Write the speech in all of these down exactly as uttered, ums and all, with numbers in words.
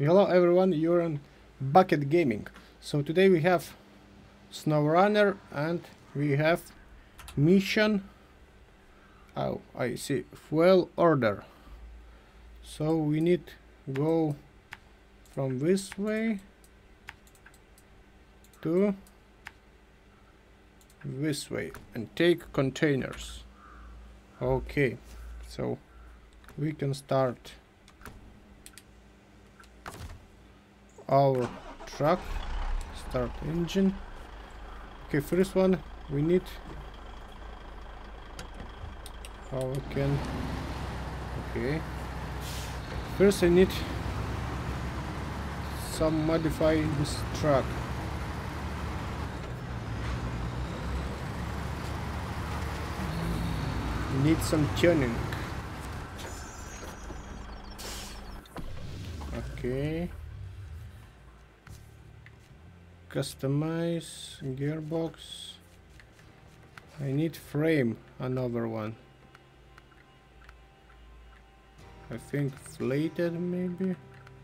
Hello everyone, you're on Bucket Gaming. So today we have SnowRunner and we have mission. Oh, I see, fuel order. So we need to go from this way to this way and take containers. Okay, so we can start our truck. Start engine. Okay, first one we need, how we can, okay, first I need some modify this truck. Need some tuning. Okay, customize gearbox. I need frame, another one. I think flated maybe,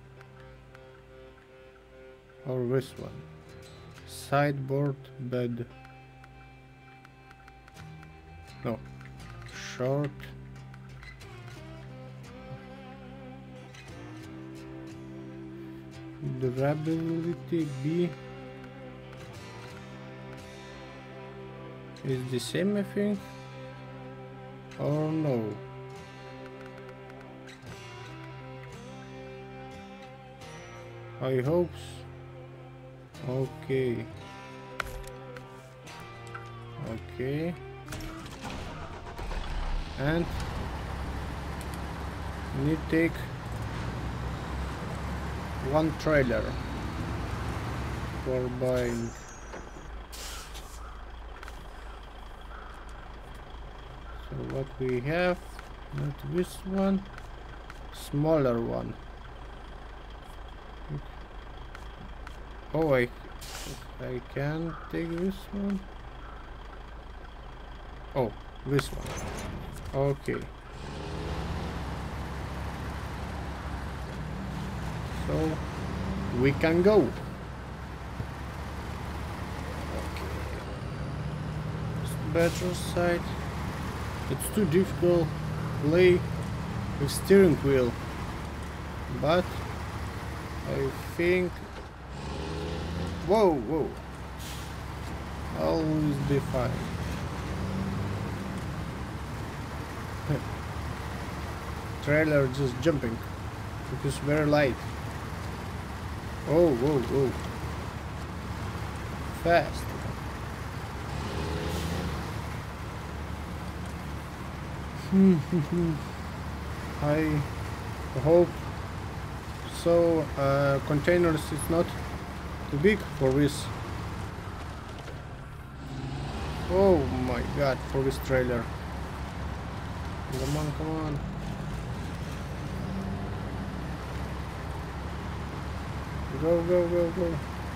or this one. Sideboard bed. No, short. Durability B is the same, I think, or no? I hope so. Okay. Okay. And we need to take one trailer for buying. So what we have, not this one, smaller one. Oh, I I can take this one. Oh, this one. Okay. So we can go. Okay. Better side. It's too difficult to play with steering wheel, but I think. Whoa, whoa! Always be fine. Trailer just jumping because very light. Oh, whoa, whoa! Fast. I hope so. Uh, containers is not too big for this. Oh my god, for this trailer. Come on, come on. Go, go, go, go.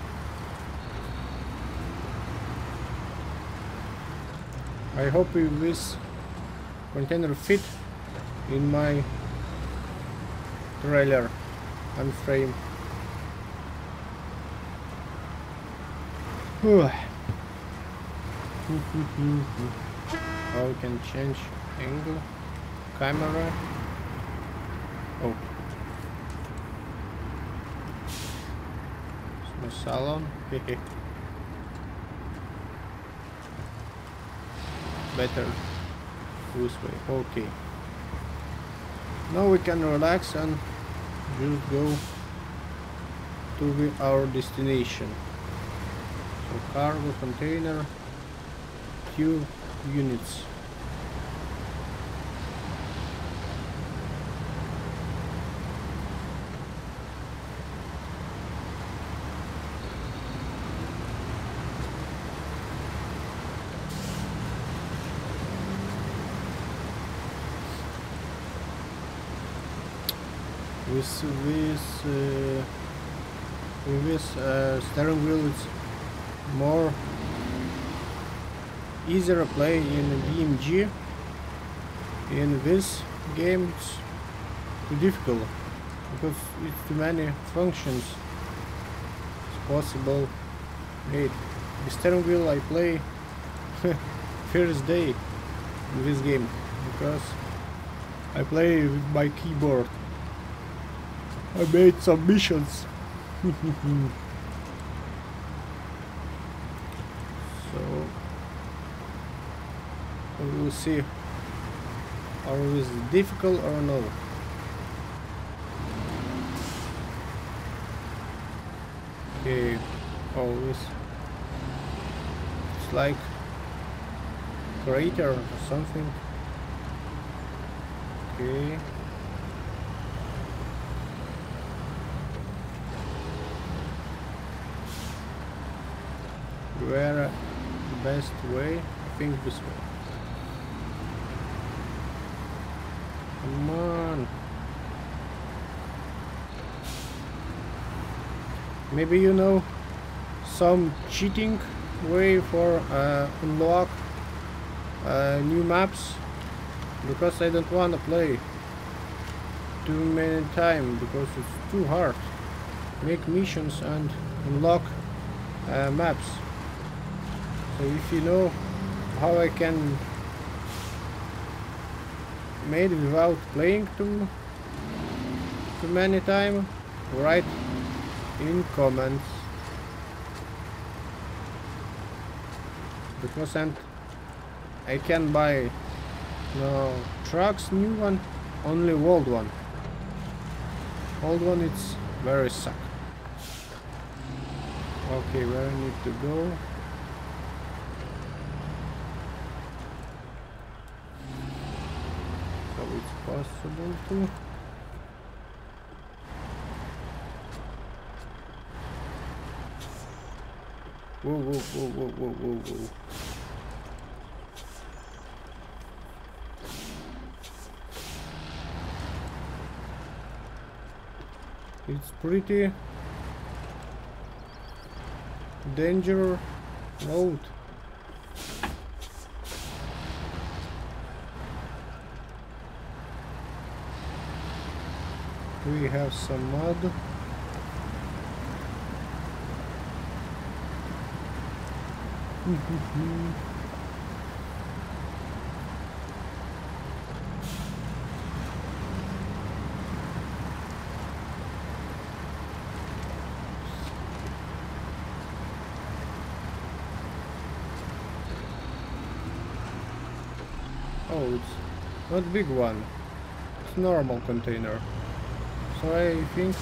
I hope this container fit in my trailer and frame. How we can change angle, camera. Oh, no salon. Better this way. Okay. Now we can relax and just go to the, our destination. So cargo container, two units. With this, uh, with this uh, steering wheel, it's more easier to play in B M G. In this game, it's too difficult. because it's too many functions possible. Wait, the steering wheel I play first day in this game because I play with my keyboard. I made some missions. So we will see are this difficult or no. Okay, oh this it's like crater or something. Okay. Where the best way? I think this way. Come on. Maybe you know some cheating way for uh, unlock uh, new maps, because I don't want to play too many times because it's too hard. Make missions and unlock uh, maps. So if you know how I can made without playing too too many time, write in comments, because and I can buy no trucks new one, only old one. Old one it's very suck. Okay, where I need to go? So it's possible to. Whoa, whoa, whoa, whoa, whoa, whoa, whoa. It's pretty dangerous road. We have some mud. Oh, it's not big one. It's normal container. So I think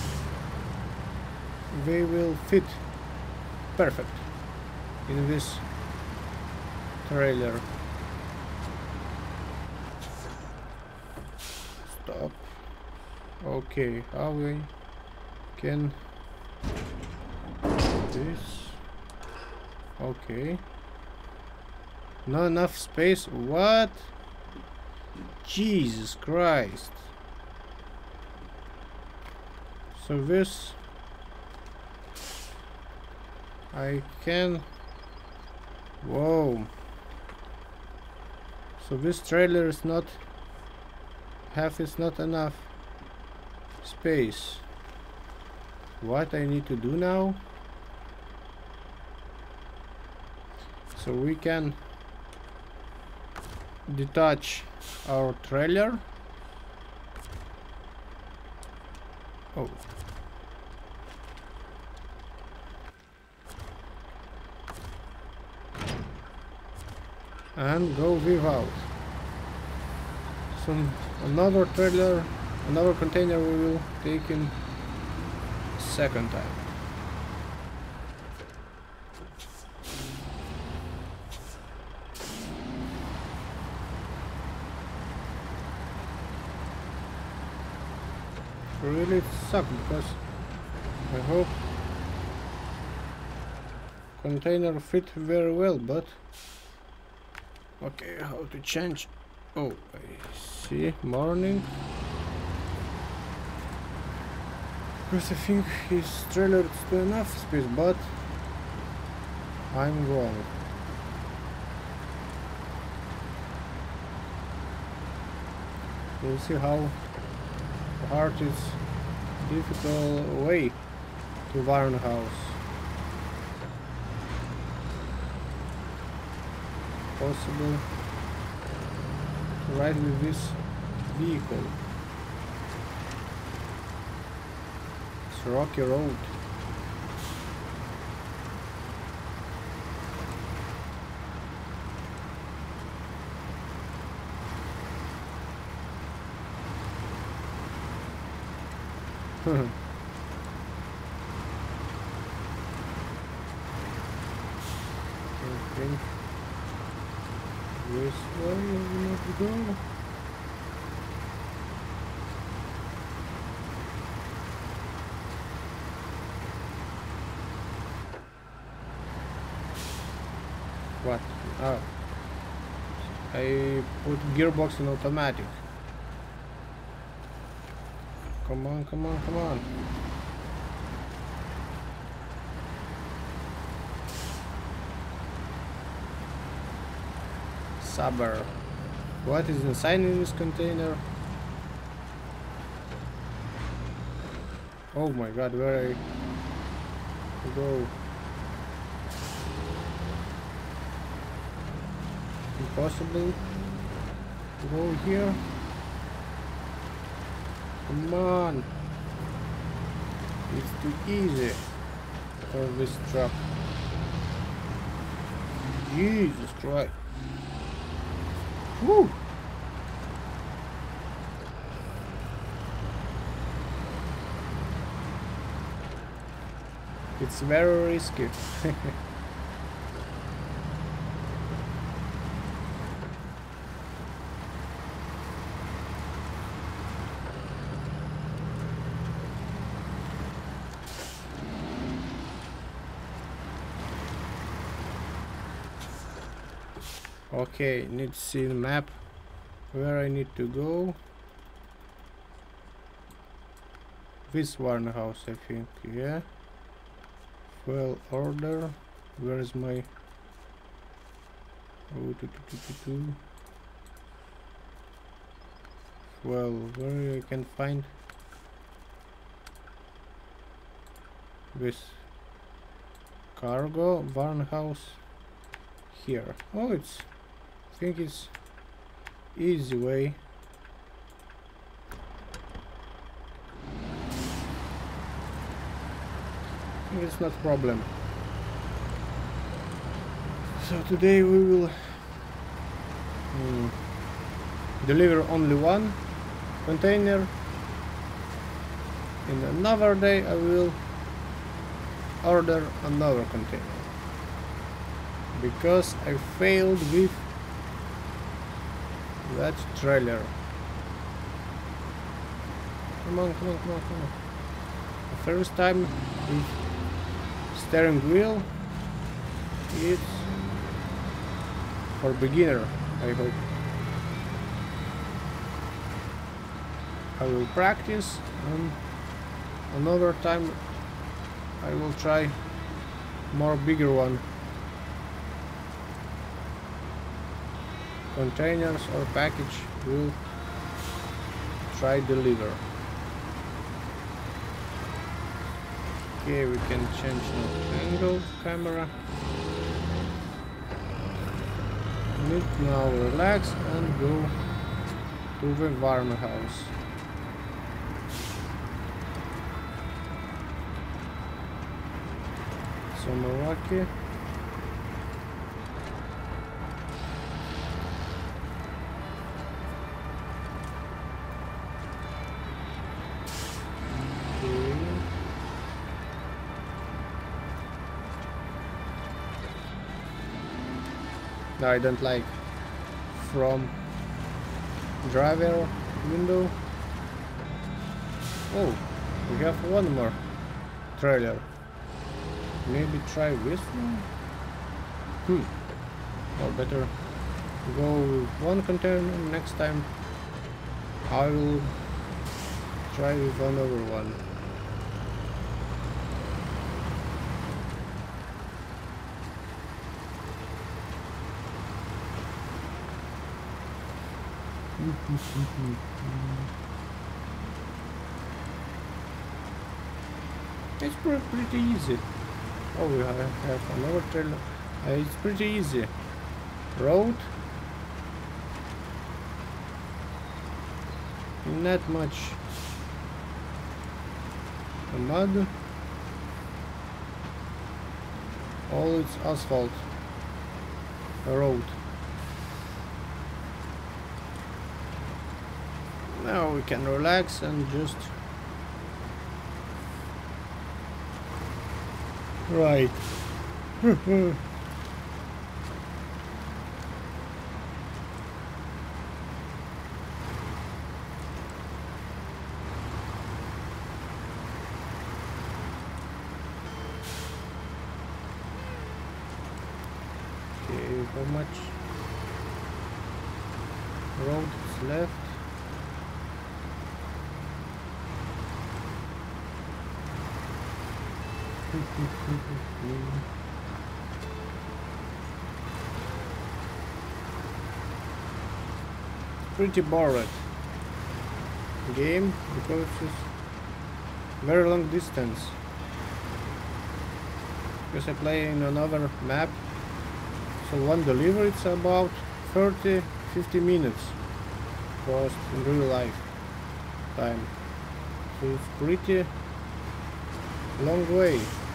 they will fit perfect in this trailer. Stop. Okay, how we can do this? Okay. Not enough space. What? Jesus Christ. So this I can. Whoa. So this trailer is not half is not enough space. What I need to do now? So we can detach our trailer. Oh. And go without. So another trailer, another container we will take in second time. Really it sucks because I hope container fit very well, but okay, how to change? Oh, I see, morning. Because I think his trailer is too enough space, but I'm wrong. We'll see how hard it's difficult way to Warren House. Possible to ride with this vehicle. It's a rocky road. I think this way we need to go. What? Oh, I put gearbox in automatic. Come on, come on, come on. Saber. What is inside in this container? Oh my god, where I go? Impossible to go here. Come on. It's too easy for this truck. Jesus Christ. Woo! It's very risky. Okay, need to see the map where I need to go. This Warren House, I think. Yeah. Well, order. Where is my? Oh, two, two, two, two, two. Well, where I can find this cargo Warren House here. Oh, it's. I think it's easy way. It's not a problem. So today we will mm, deliver only one container. In another day I will order another container, because I failed with that trailer. Come on, come on, come on, come on. The first time with steering wheel, it's for beginner, I hope. I will practice, and another time I will try more bigger one. Containers or package will try deliver. Okay, we can change the angle camera. Need now relax and go to the Warren House. So Milwaukee. No, I don't like from driver window. Oh, we have one more trailer. Maybe try this one? Hmm. Or better go with one container. Next time I will try with another one. It's pre pretty easy. Oh, we have, have another trailer. Uh, it's pretty easy. Road. Not much mud. All it's asphalt. A road. Now we can relax and just right. Okay, how much road is left? Pretty bored game because it's very long distance. Because I play in another map, so one delivery it's about thirty to fifty minutes cost in real life time. So it's pretty long way.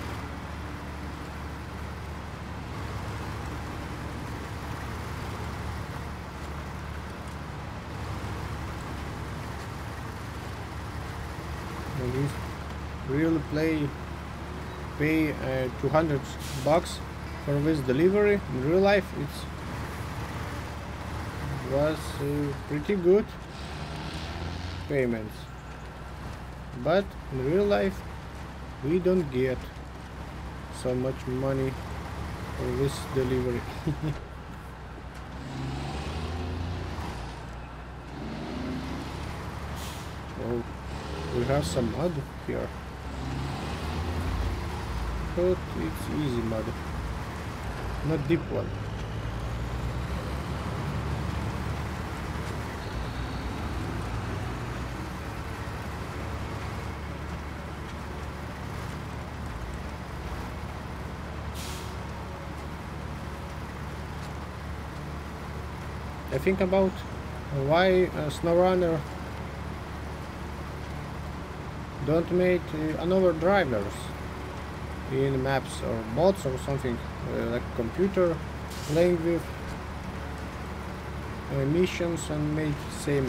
And if really play pay uh, two hundred bucks for this delivery in real life, it's was uh, pretty good payments, but in real life we don't get so much money for this delivery. Oh, we have some mud here, but it's easy mud, not deep one. I think about why uh, SnowRunner don't make uh, another drivers in maps or bots or something uh, like computer playing with uh, missions and make same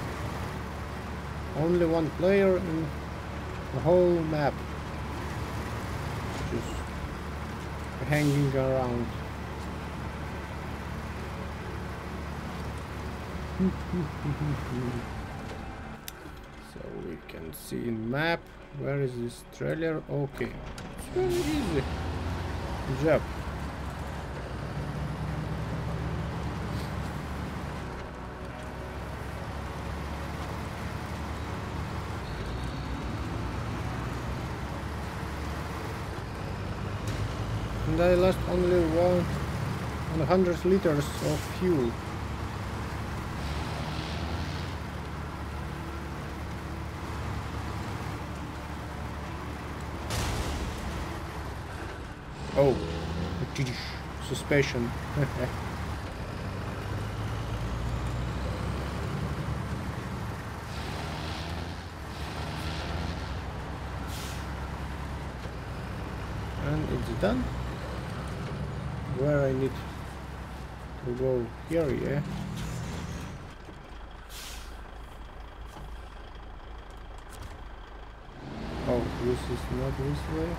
only one player in the whole map just hanging around. So we can see in map where is this trailer. Okay, it's very easy. Good job. And I lost only one one hundred liters of fuel. Oh, suspension. And it's done. Where I need to go here, yeah. Oh, this is not this way.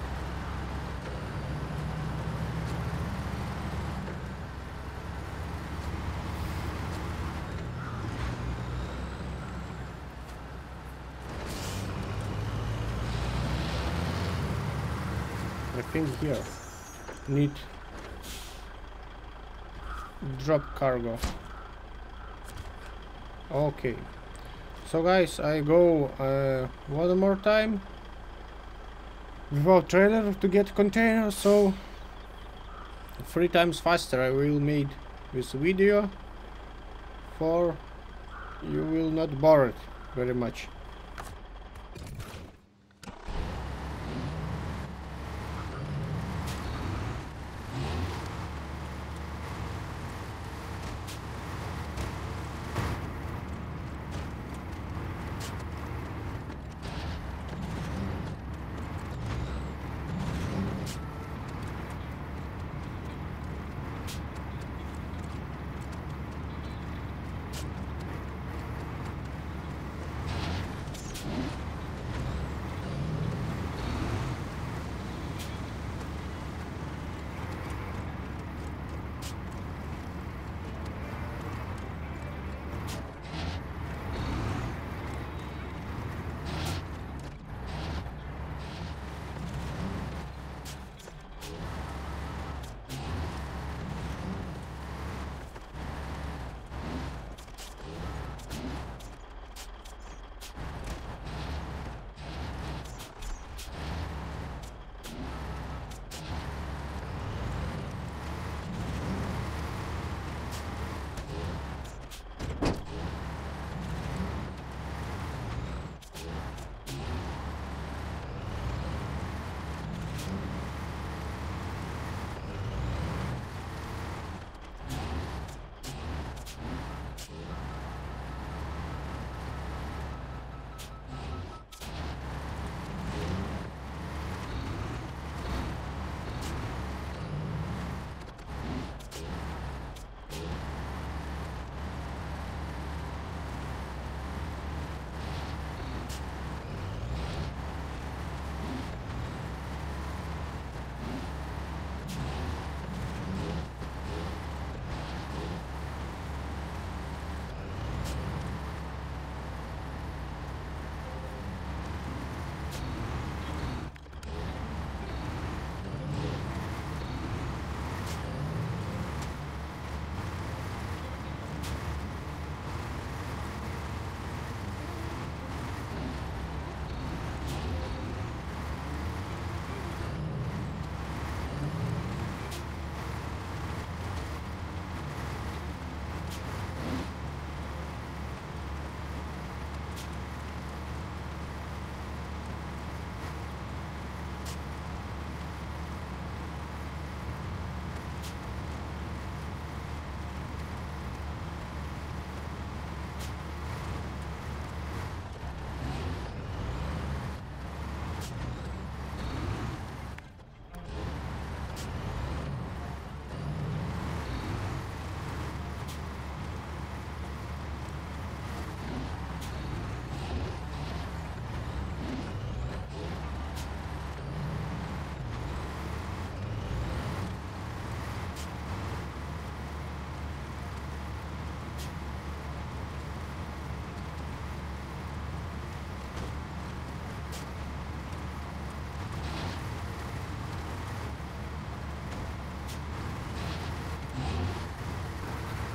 I think here need drop cargo. Okay, so guys, I go uh, one more time without trailer to get container, so three times faster I will make this video, for you will not bore it very much.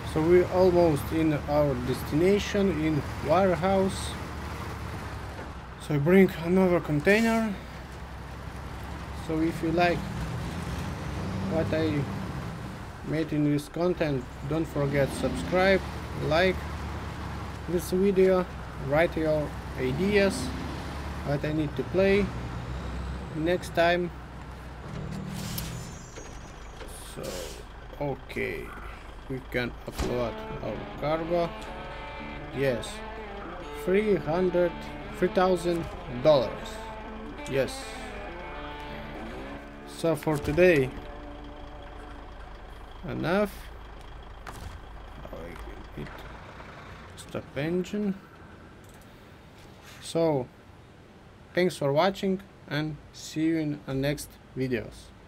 So we're almost in our destination in warehouse. So I bring another container. So if you like what I made in this content, don't forget subscribe, like this video, write your ideas what I need to play next time. So okay, we can upload our cargo. Yes, three hundred three thousand dollars. Yes. So for today, enough. I hit stop engine. So thanks for watching and see you in the next videos.